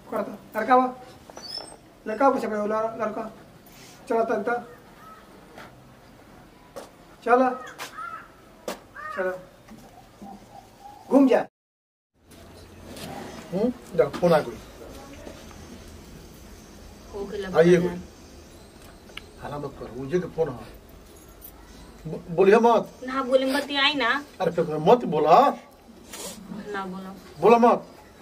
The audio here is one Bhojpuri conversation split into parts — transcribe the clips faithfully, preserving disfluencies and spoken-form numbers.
करता लड़का वो लड़का को पकड़ो लड़का चला तंता चला चलो घूम जा हम्म जा फोन आ गई आइए हाला मत करो मुझे के फोन है बोलिए मत ना बोले मत आई ना अरे फिर मत बोला ना बोलो बोला मत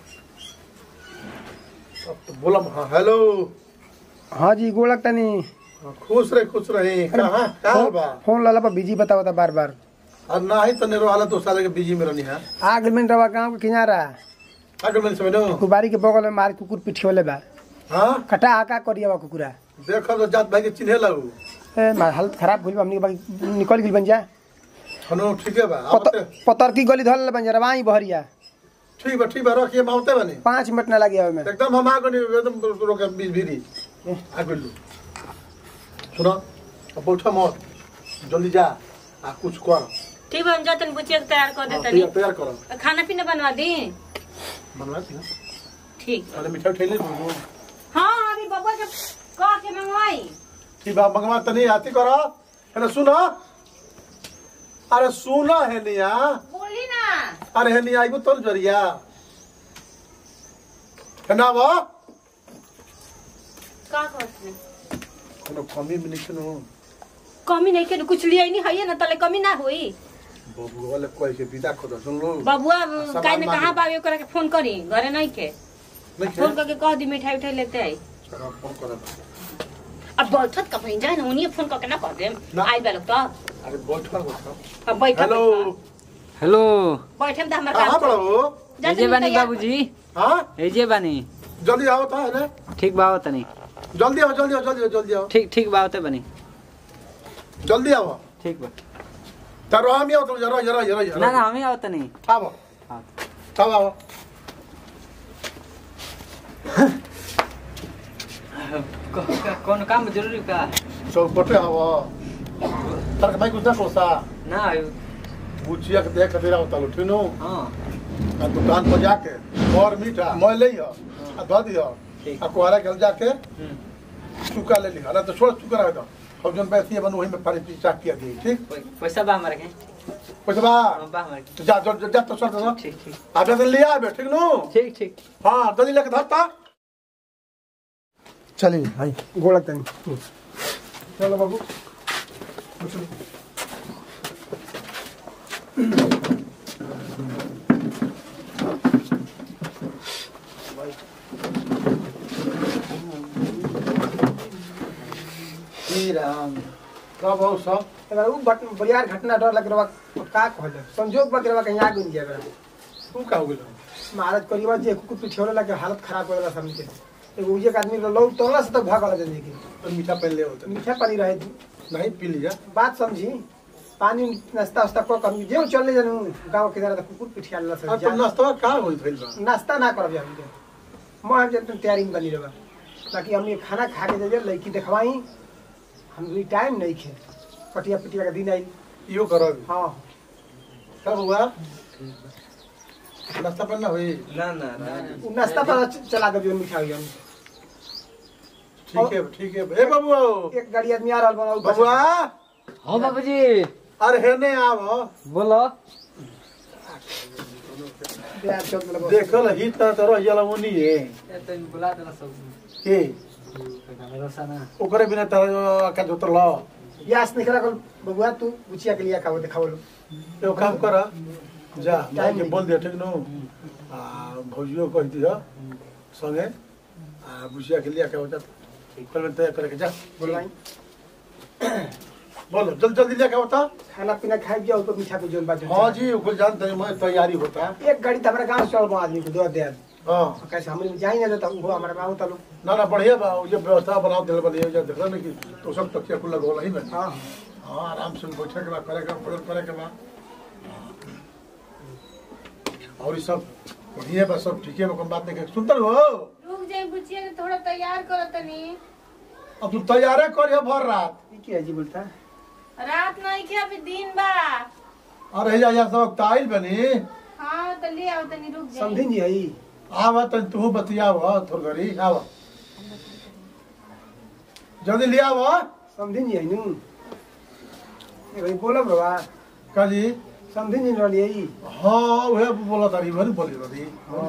अब तो बोला हाँ हेलो हाँ जी गोड़ लगता नहीं खुश रहे खुश रहे कहाँ कहाँ बा फोन लाला पर बिजी बताओ था बार बार और ना ही तो नेरो वाला तो साले के बिजी में रहनी है आग में रवा गाँव के किनारा आगे मैंने समझो कुबारी के बगल में मार कुकुर पिठियोले बा हाँ कटा आका करिया बा कुकुरा देखो तो जात भाई के चिन्हे लगू ए मार हालत खराब भइल बा हमनी के बाकी निकल गेल बन जा हनो ठीक है बा पत, पतर की गली धल बन जा रवाई बहरिया ठीक बा ठीक बा रखिए माउते बने पाँच मिनट ना लगे में एकदम हम आगे नहीं एकदम रोके बीच भीरी आगे लू सुनो अब बैठो मत जल्दी जा आ कुछ कर ठीक है हम जाते हैं बुचिया तैयार कर देते तैयार तैयार करो खाना पीना बनवा दी बनवा दी ठीक अरे मिठाई ठेले दो हाँ अभी बब्बा के कह के मंगवाई ठीक बा मंगवा तनी आती करो है ना सुनो अरे सुनो है निया बोली ना अरे है निया आइबो तोल जरिया है ना वो का कहत कोनो कमी में नहीं सुनो कमी नहीं के कुछ लिया नहीं है ना तले कमी ना हुई बाबू वाले कोई के विदा खोद सुन लो बबुआ काहे ने कहां बावे ओकरा के फोन करी घरे नहीं के नहीं फोन करके कह दी मिठाई उठाई लेते आई चलो फोन करो अब बैठत का भई जाए ना उन्हीं फोन करके ना कह देम आई बालक तो अरे बैठ कर बैठ अब बैठ हेलो हेलो बैठे में हमर कहां काम पड़ो एजे बानी बाबूजी हां एजे बानी जल्दी आओ तो है ना ठीक बाओ तनी जल्दी आओ जल्दी आओ जल्दी आओ जल्दी आओ ठीक ठीक बाओते बनी जल्दी आओ ठीक बा तारो हम आओ तो जरा जरा जरा जरा ना ना हमें आओ तनी आओ हां तब आओ कौन काम जरूरी का चौक पटे आओ तर भाई कुछ ना कोसा ना आयो बुचिया के देख तेरा होता लो ठीनो हां आ दुकान पर जाके और मीठा मैं ले आ ध दियो आ कोहरा के जाके चुका ले ली हां तो छोड़ चुका रह दो अब जन पैसे बन वही में पानी पी चाक किया दी ठीक पैसा बा हमारे के पैसा बा बा हमारे तो जा जा जा तो सर तो ठीक ठीक आधा दिन ले आबे ठीक नो ठीक ठीक हां जल्दी लेके धरता चलिए भाई गोड़ लगता नहीं चलो बाबू राम का बहुत सब अगर वो बट बरियार घटना डर लग रहा का कहल संजोग बकरवा कहीं आ गुन जाएगा तू का हो गेल महाराज करीबा जे कुकुर पिठियोले लगे हालत खराब हो गला समझ के एगो उजे के आदमी लोग तोला से तो भागल जिंदगी तो मीठा पहन ले होता मीठा पानी रहे नहीं पी लिया बात समझी पानी नाश्ता वास्ता को कम जे चले जानू गांव के जरा कुकुर पिठियाला से अब तो नाश्ता का होई भइल बा नाश्ता ना करब हम के मैं जब तैयारी में बनी रहा ताकि हम ये खाना खा के दे लड़की देखवाई हम भी टाइम नहीं खे पटिया पिटिया का दिन आई यो करो हाँ कब हुआ नाश्ता पहनना हुई ना ना ना वो नाश्ता पर चला दे मीठा हुई हम ठीक है ठीक है ए बाबू एक गाड़ी आदमी आ रहा बना बाबूआ हां बाबूजी अरे हेने आव बोलो देखल ही त तोर यला ओनी है ए तो बुला देना सब के रोसाना ओकरे बिना तर का जोतर ल यास निकला कल बबुआ तू बुचिया के लिए खाओ दिखाओ लो यो काम कर जा मैं के बोल दे ठीक नो आ भौजियो कह दियो संगे आ बुचिया के लिए का होता कल में तय करके जा बोलवाई बोलो जल्दी जल्दी लेके होता खाना पीना खाई जाओ तो मीठा पे जोन बात हां जी कुल जानते हैं मैं तैयारी होता एक गाड़ी तो हमारे गांव से चल आदमी को दो दे हां कैसे हम जाई ना तो वो हमारे गांव तलो ना ना बढ़िया बा ये व्यवस्था बनाओ दिल बढ़िया जा देख रहे कि तो सब तकिया खुला गोला ही में हां हां आराम से बैठे के बा करे के पड़ल करे के बा और ये सब बढ़िया बा सब ठीक है कोई बात नहीं सुनतर हो रुक जाए बुचिया के थोड़ा तैयार करो तनी अब तू तैयार कर ये भर रात ये क्या जी बोलता रात नहीं के अभी दिन बा अरे या या सब टाइल बनी हां तो ले आओ तनी रुक जाए समझिन जी आई आवा तन तू बतियाव थोड़ घरी आवा जल्दी ले आवा समझी नहीं है नू ए भाई बोला बाबा काजी समझी नहीं रहली है हाँ वह बोला तारी भरी बोली रही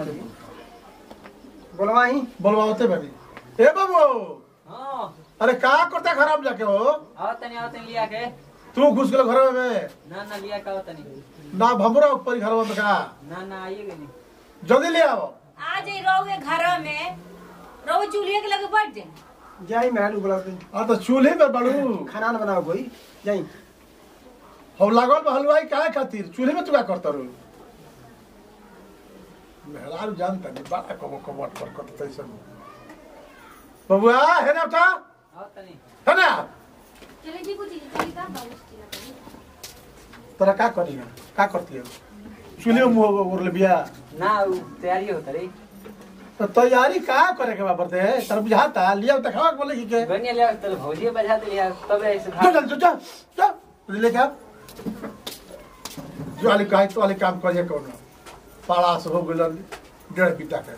बोलवाई बोलवाते बनी ए बाबू हां अरे का करता खराब जाके हो आओ तनी आओ तनी लिया के तू घुस गेल घर में ना ना लिया का आओ तनी ना भमरा ऊपर घर में का ना ना आइए नहीं जल्दी ले आओ आज ही रहोगे घर में रहो चूल्हे के लगे बैठ जाए जाई मैं बोला आ तो चूल्हे में बड़ू खाना न बनाओ कोई जाई हम लागल बा हलवाई काहे खातिर चूल्हे में तू का करता रू मेहरारू जानता नहीं बड़ा कबो कबट पर करता है सब बबुआ है ना उठा आओ तनी है ना चले जी कुछ चली का बाबू तोरा का करेगा का करती है चूल्हे में मुंह ओर ले बिया ना उ तैयारी होता रे तो तैयारी का करे के बापरते है तर बुझाता लिया तो खावा बोले की के बनिया लिया तो भौजी बजा दे लिया तब ऐसे चल चल चल चल ले क्या जो वाली काहे तो वाली काम करिए कौन पाड़ा से हो गेल डेढ़ बीटा के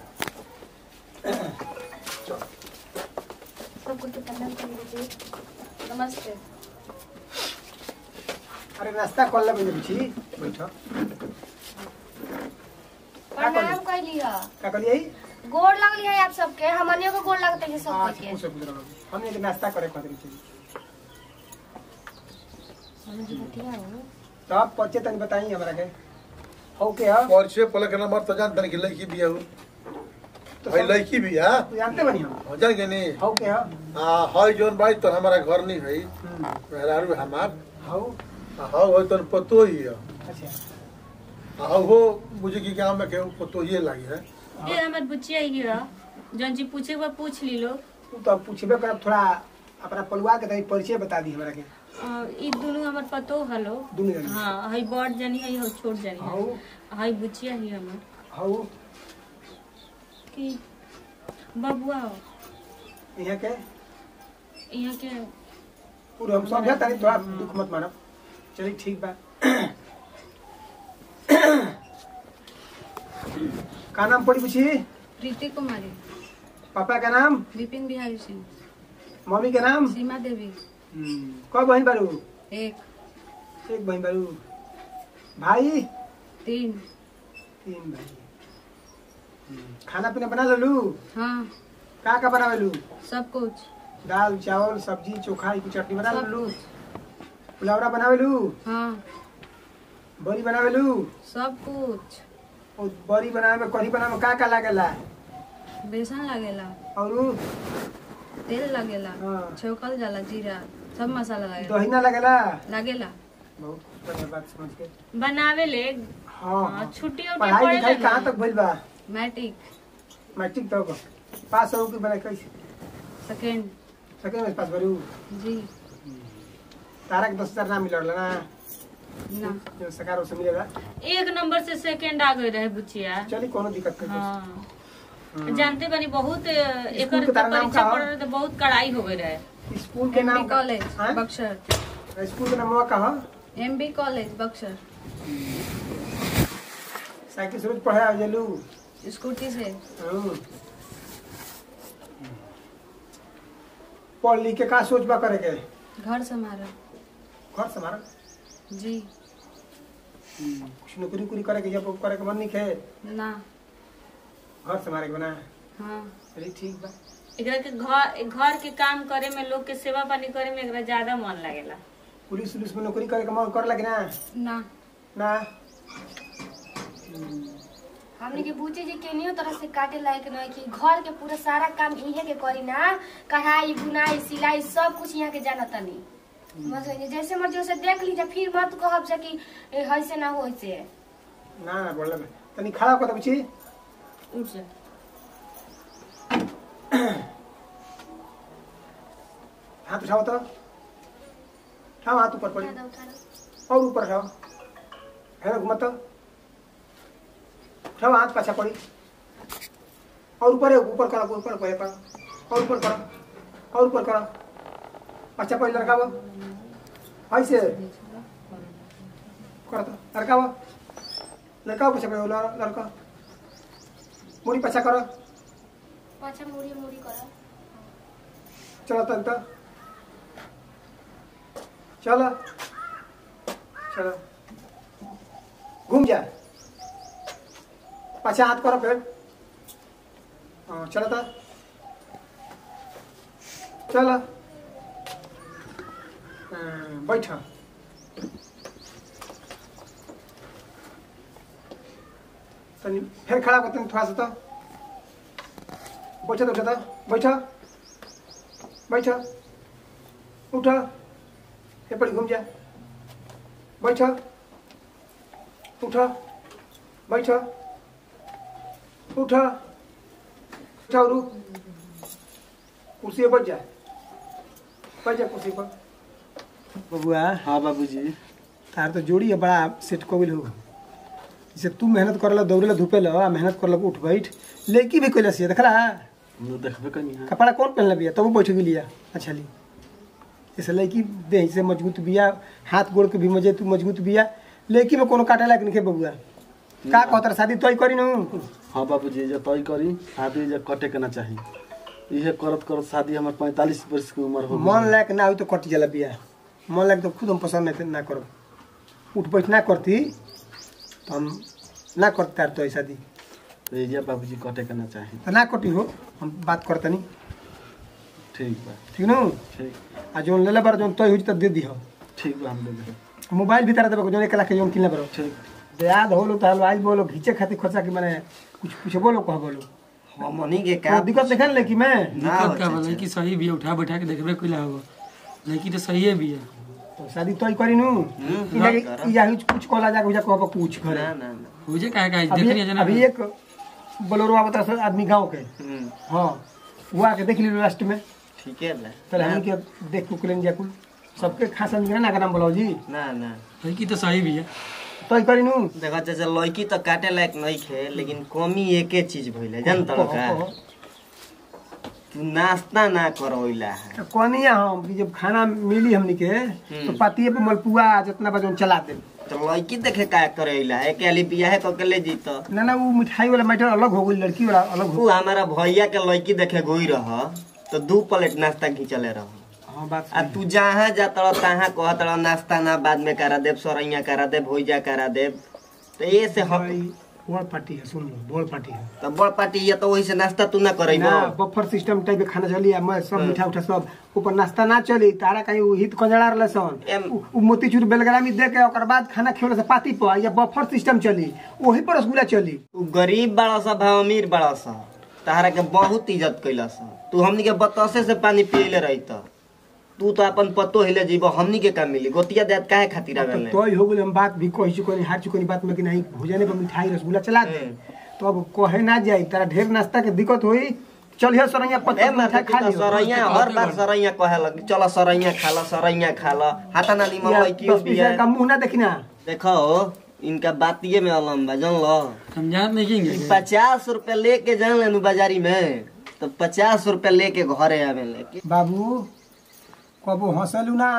सबको तो प्रणाम कर लीजिए नमस्ते अरे नाश्ता कर ले बजे बिछी बैठो प्रणाम कर लिया का करिए गोड़ लगली है आप सबके हमनियों को गोड़ लगते हैं सब आज के पूछे गुजरा हमने के नाश्ता करे खातिर छी समझ बतिया हो तो आप पचे तनी बताइए हमरा के हो के है और से पहले के नंबर तो जान तन की लड़की भी है तो भाई लड़की भी है तो जानते बनी हम हो जाएंगे नहीं हो के है आ हाय जोन भाई तो हमारा घर नहीं है मेहरारू हमार हो हाँ वो तो पतो ही है अच्छा हाँ वो मुझे की गाँव में के पतो ही लगी है ये हमर बुचिया ही है जौन जी पूछे के पूछ ली लो तू तो पूछबे कर थोड़ा अपना परिवार के तनी परिचय बता दी हमरा के ई दोनों हमर पतो हलो दुनु जन हाँ हई बड़ जनी हई हो छोट जनी हो हई हई बुचिया ही हमर हो कि बबुआ हो यहाँ के यहाँ के पूरा हम समझा तारी थोड़ा दुख मत मानो चलिए ठीक बा का नाम पड़ी पूछी प्रीति कुमारी पापा का नाम विपिन बिहारी सिंह मम्मी का नाम सीमा देवी कौ बहन बारू एक एक बहन बारू भाई तीन तीन भाई खाना पीना बना ललू हाँ का का बना लू सब कुछ दाल चावल सब्जी चोखा की चटनी बना सब लू कुछ पुलावरा बनावे लू हाँ बड़ी बनावे लू सब कुछ और बड़ी बनावे में कढ़ी बनावे में का का लागेला बेसन लगेला और तेल लगेला हाँ। छौकल जाला जीरा सब मसाला लगेला दही ना लगेला लगेला बहुत बढ़िया बात समझ के बनावे ले हाँ हाँ, छुट्टी उट्टी पढ़ाई पड़े लिखाई लगी। कहाँ तक भइल बा मैट्रिक मैट्रिक तक पास हो कि बना कैसे सेकेंड सेकेंड में पास भरू जी तारा के दस हजार ना मिलल ना ना जो सरकार से मिलेगा एक नंबर से सेकंड आ गए रहे बुचिया चली कोनो दिक्कत नहीं हाँ जानते बनी बहुत एकर के तारा नाम परीक्षा का हो? पड़ रहे तो बहुत कड़ाई हो गई रहे स्कूल के एम बी नाम कॉलेज हाँ? बक्सर स्कूल के नाम का है M B college Buxar cycle से रोज पढ़े आ जलू स्कूटी से हाँ। पढ़ लिख के का सोचबा करे के घर संभारा घर से हमारा जी कुछ नौकरी उकरी करे के जब करे के मन नहीं खे ना घर से हमारे के बना हाँ चलिए ठीक बा एकरा के घर घर के काम करे में लोग के सेवा पानी करे में एकरा ज्यादा मन लगेला पुलिस उलिस में नौकरी करे के मन कर लगे ना ना ना हमने के पूछे जी केनियो तरह से काटे लायक नहीं कि घर के पूरा सारा काम इहे के करी ना कढ़ाई बुनाई सिलाई सब कुछ यहाँ के जाना तनी बस है, जैसे मर्जी वैसे देख लीजिए फिर मत कहब से कि ए, ऐसे ना हो ऐसे ना ना बोल तनी खड़ा कर बची उठ जा हाथ उठाओ तो उठाओ हाथ ऊपर पड़ी उठा दो, उठा दो। और ऊपर उठाओ है ना घुमत उठाओ हाथ पाछा पड़ी और ऊपर है ऊपर करो ऊपर पड़े करो और ऊपर करो और ऊपर करो पाछा पड़ी लड़काओ ऐसे करो तो लड़काओ लड़काओ पाछा पड़ी लड़का मुड़ी पछा करो पाछा मुड़ी मुड़ी करा चलो तन तो चलो चलो घूम जा पछा हाथ करो फिर हाँ चलो तो चलो बैठो तनी फिर खड़ा कर तनी थोड़ा सा तो बैठो तो उठो तो बैठो बैठो उठो ये पड़ी घूम जा बैठो उठो बैठो उठो उठो रू कुर्सी पर बैठ जा बैठ जा कुर्सी पर बबुआ। हाँ बाबूजी। तार तो जोड़ी है बड़ा सेट कोविल हो जैसे तू मेहनत करल दौड़े धूपे ला मेहनत कर उठ बैठ लेकी भी कोई लसी देखला देखबे कनी है कपड़ा कौन पहनल बिया तब बैठ गेलिया अच्छा ली जैसे लड़की देह से मजबूत बिया हाथ गोड़ के भी मजे तू मजबूत बिया लड़की में कोनो काटे लायक नहीं बबुआ का कहतर शादी तोय करी न। हाँ बाबूजी जे तय करी शादी जे कटे के ना चाही इहे करत करत शादी हमर पैंतालीस वर्ष की उम्र हो मन लायक ना हो तो कट जाला बिया मन लायक तो खुद हम पसंद नहीं ना करो उठ बैठ ना करती तो हम ना करता तो शादी तो ये बाबूजी कटे के ना चाही तो ना कटी हो हम बात करता नहीं ठीक बा ठीक न ठीक आ जोन लेले बार जोन तय हो तो दे दी हो ठीक बा हम दे देब मोबाइल भीतर देबे जोन एक लाख के जोन किनले बारो ठीक याद होलो तो मोबाइल बोलो घीचे खातिर खर्चा की माने कुछ कुछ बोलो कह बोलो हमनी के का का दिक्कत देखन ले कि मैं ना दिक्कत का बोले कि सही भी है, उठा बैठा के देखबे कोई ला होगा लड़की तो सही है भी है। तो शादी तय करी नु इना या कुछ कहला जा कुछ कहब कुछ करे ना ना ना हो जे काहे काहे देखनी है जना अभी एक बोलेरो आवता से आदमी गांव के हम्म, हां वो आके देख ली लास्ट में ठीक है ना चल हम के देख के कुलन जा कुल सबके खासा निकले ना नाम बोलो जी ना ना लड़की तो सही भी है। तय करी नु देखा चाचा लड़की तो काटे लायक नहीं खे लेकिन कमी एके चीज भइले जान त का तू नाश्ता ना करोइला है कोनिया हम कि जब खाना मिली हमनी के तो पातिए पे मलपुआ जितना बजन चला दे तो लड़की देखे का करेला है के अली बियाह क के ले जीत ना ना वो मिठाई वाला मैटर अलग हो गई लड़की वाला अलग हो तू हमारा भैया के लड़की देखे गोई रह तो दू प्लेट नाश्ता खींचले रह हां बात आ तू जहाँ जातड़ तहाँ कहतड़ नाश्ता ना बाद में करा देब सरैया करा देब भोजा करा देब तो ये से हक बड़ पार्टी है सुन लो बड़ पार्टी है तो बड़ पार्टी ये तो वही से नाश्ता तू ना करैबो ना बफर सिस्टम टाइप के खाना चली मैं सब मीठा उठा सब ऊपर नाश्ता ना चली तारा कहीं उ हित कजड़ा रहले सन एम- उ उ मोतीचूर बेलग्रामी दे के ओकर बाद खाना खियोले से पाती पर या बफर सिस्टम चली वही पर रसगुल्ला चली तू गरीब बड़ा सा भाव अमीर बड़ा सा तहरा के बहुत इज्जत कैला सा तू हमनी के बतासे से पानी पियले रही त तू तो अपन पत्तो हिले जीबो हमनी के का मिली गोतिया देत काहे खातिर आवेले तो ही हो गेल हम बात भी कहि चुकनी हार चुकनी बात में कि नहीं भोजने पर मिठाई रसगुल्ला चला दे तो अब कहे ना जाई तारा ढेर नाश्ता के दिक्कत होई चल हे सरैया ए पत्ता माथा मिठाई खा खा लियो सरैया हर बार सरैया कहे लग चल सरैया खा ल सरैया खा ल हाथा ना निमन या लइकियो दस बिया पैसा का मुंह ना देखना देखो इनका बातिये में अलम बा जान लो समझात नहीं ई किंगे पचास रुपया लेके जान लेनु बाजारी में तो पचास रुपया लेके घरे आवेले बाबू कबो हंसलू ना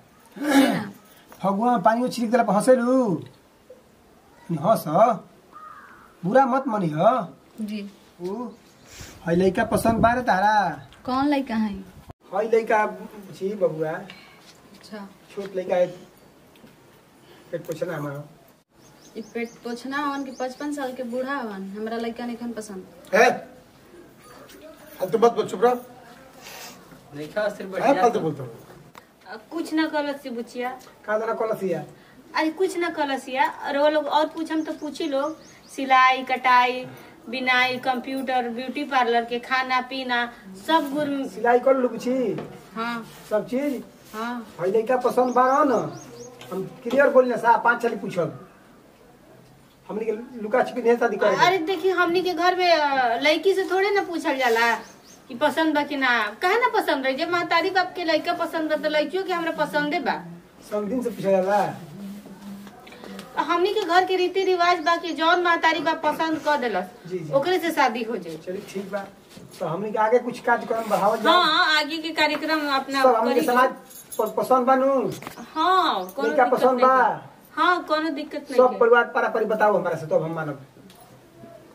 भगवान पानी में छिड़क दिला पर हंसलू हंस बुरा मत मनी ह जी ऊ हई लइका पसंद बारे तारा कौन लड़का है? हई लइका छी बबुआ अच्छा छोट लइका है पेट पोछना हमारा ई पेट पोछना हवन के पचपन साल के बूढ़ा हवन हमरा लड़का नहीं पसंद है फालतू मत बोल चुप रह देखा सिर्फ है फालतू बोलते हो कुछ ना कलसी बुचिया का दाना कलसिया अरे कुछ ना कलसिया और वो लोग और पूछम तो पूछी लोग सिलाई कटाई बिनाई कंप्यूटर ब्यूटी पार्लर के खाना पीना सब गुर सिलाई कर लू छी हाँ सब चीज हाँ हई लइका पसंद बारा न हम क्लियर बोलने सा पांच छली पूछब हमनी के लुका छिपी नहीं शादी करे अरे देखिए हमनी के घर में अ, लड़की से थोड़े ना पूछल जाला कि पसंद बा कि ना काहे ना पसंद रही जब महतारी बाप के लड़का पसंद बा तो लड़कियों के हमरा पसंदे बा सब दिन से पूछा जाला हमनी के घर के रीति रिवाज बा कि जौन महतारी बाप पसंद कर देलस जी, जी। ओकरे से शादी हो जाए। चलिए ठीक बा तो हमनी के आगे कुछ कार्यक्रम बढ़ावल जाए हाँ आगे के कार्यक्रम अपना सब हमनी के करी। समाज प- पसंद बानू हाँ कोनो लइका दिक्कत पसंद नहीं बा है। हाँ कोनो दिक्कत नहीं सब है। परिवार पारा परी बताओ हमारा से तो हम मानब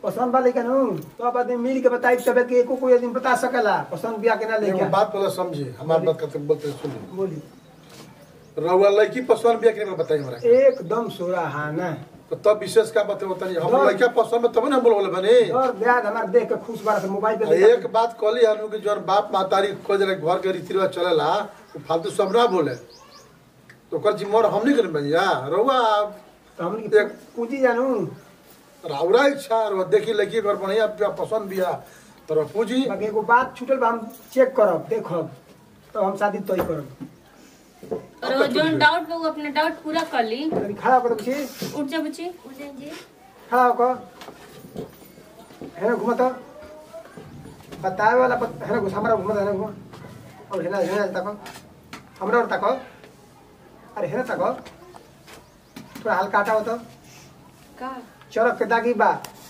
पसंद बा लेकिन हूं तो अब आदमी मिल के बताई तबे के एको कोई आदमी बता सकला पसंद बिया के ना एगो लेके बात बोला समझे हमार बात करते बोलते सुनी बोली रउआ लड़की पसंद बिया के नहीं बताई हमरा एकदम सोराहाना तो तब विशेष का बात होता नहीं हम लड़का पसंद में तब ना बोल बने और ब्याज हमार देख के खुश बार से मोबाइल पे एक बात कहली हम कि जोर बाप मातारी खोज रहे घर के रीति रिवाज चलेला तो फालतू सब ना बोले तो ओकर जिम्मेवार हम नहीं करे भैया रउआ हमन की पूंजी जानू राउरा इच्छा और देखी लड़की घर बढ़िया पसंद बिया तो पूंजी बाकी एगो बात छूटल बा हम चेक करब देखब तो हम शादी तय करब और वो जोन डाउट बा वो अपने डाउट पूरा कर ली तनी खड़ा कर बच्ची उठ जा बच्ची उजैन जी खड़ा होकर है ना घुमता बताए वाला बत, है ना घुस हमारा घुमता है ना घुमा और है ना है ना तको हमरा और तको अरे है ना तको थोड़ा हल्का हटाओ तो का चरक के दागी बा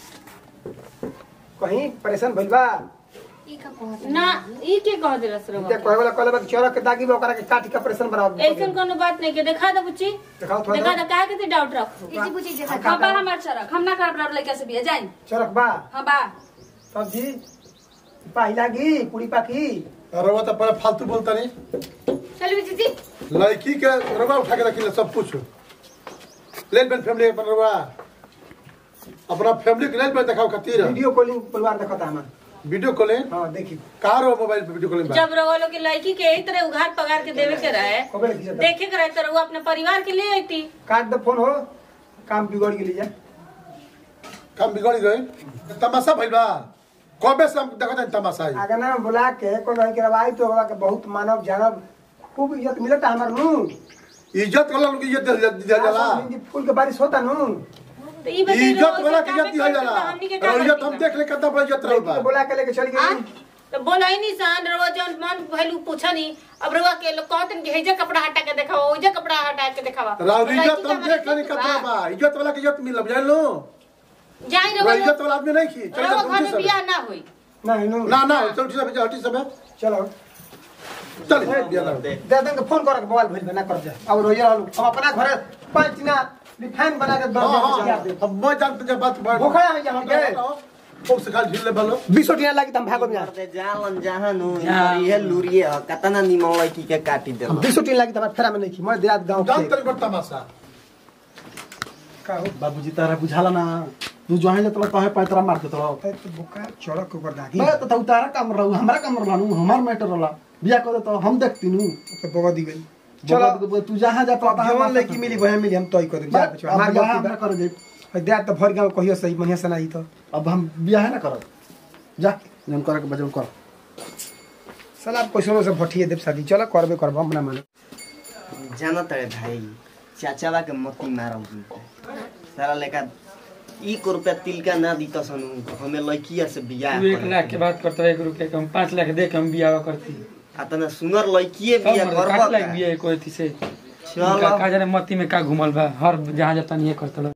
कहीं परेशान भइल बा ई का कहत ना ई के कह देला सर ते कहे वाला कहले बा कि चरक के दागी बा ओकरा के काट के परेशान बनाओ ऐसन कोनो बात नहीं के देखा दे बुच्ची दिखाओ थोड़ा देखा दे काहे के डाउट रख ई जी बुची जैसा हाँ बा हमार चरक हम ना करब रब लइका से बिया जाई चरक बा हाँ बा सब्जी पाहिला गी पूरी पाकी रउआ तो पहले फालतू बोलता नहीं चल बुची जी लड़की के रउआ उठा के रखी सब कुछ ले बन फैमिली अपन रउआ अपना फैमिली के ले बन दिखाओ खातिर वीडियो कॉलिंग परिवार देखता हमार वीडियो कॉलिंग हां देखी कार हो मोबाइल पे वीडियो कॉलिंग जब रहो लोग की लड़की के एक तरह उघार पगार के देवे के रहे कबे लिखी जाता देखे के रहे तो वो अपने परिवार के लिए आती काट दे फोन हो काम बिगड़ गेली जा काम बिगड़ गए तमाशा भइल बा कबे से हम देखत हन तमाशा है अगर ना बुला के कोन रही करवाई तो होगा के बहुत मानव जानब खूब इज्जत मिलता हमार नु इज्जत वाला लोग इज्जत दिया दिया जाला हिंदी फूल के बारिश होता नु तो ई बताइए इज्जत वाला की इज्जत दिया जाला हमनी के और इज्जत हम देख ले कितना बड़ा इज्जत रहल लड़की बा के बुला के लेके चली गई तो बोला ही नहीं सान रवा जौन मन भइलू पूछा नहीं अब रवा के लोग कहतन कि हेजा कपड़ा हटा के दिखावा ओजा कपड़ा हटा के दिखावा राव इज्जत हम देख ले कितना बा इज्जत वाला की इज्जत मिल जान लो जाई रउआ रवा इज्जत वाला आदमी नहीं की रवा घर चल में बियाह ना होई नहीं नु ना ना चल ठीक है हटी सब चलो चल बिया ना दे दें के फोन कर के मोबाइल भेज ना कर जा अब रोइया हम अपना घर पांच ना रिफाइन बना के दो हां दे अब मैं जानते जब बात बात भूखा है यहाँ के खूब से खाल झील ले बलो बीस टिया लागी तम भागो में दे जालन जहानु ये लुरिए ह कतना निमन लड़की के काटी दे हम बीस टिया लागी तम फेरा में नहीं की मैं देहात गांव जान के तेरे को तमाशा का हो बाबूजी तारा बुझाला ना तू जो है तोला कहे पैतरा मार के तोला तो बुखार चढ़क ऊपर दागी मैं तो तारा काम रहू हमरा काम रहू हमार मैटर रहला बिया करे तो हम देखती नु तो बगा दी गई चलो चलो तू जहां जा तो जवन लड़की मिली वह मिली हम तय कर जा बचवा हमार हमार गलती कर जे बा देहात तो भर गांव कहियो सही मनिया से नहीं तो अब हम बिया है ना करब जा जन करे के बजन कर साला आप क्वेश्चनों से भटिए देव शादी चलो करबे करब हम ना माने जानत रे भाई चाचावा के मती मारम सारा लेका एक रुपया तिल का ना दी तसनु हमें लड़किया से बियाह तू एक लाख के बात करता है एक रुपया के हम पाँच लाख दे के हम बियाह करती आतना सुंदर लड़किए सब बियाह मर्द करबा काट लाख बियाह कोई थी से चलो का जाने मती में का घुमल बा हर जहां जाता नहीं करता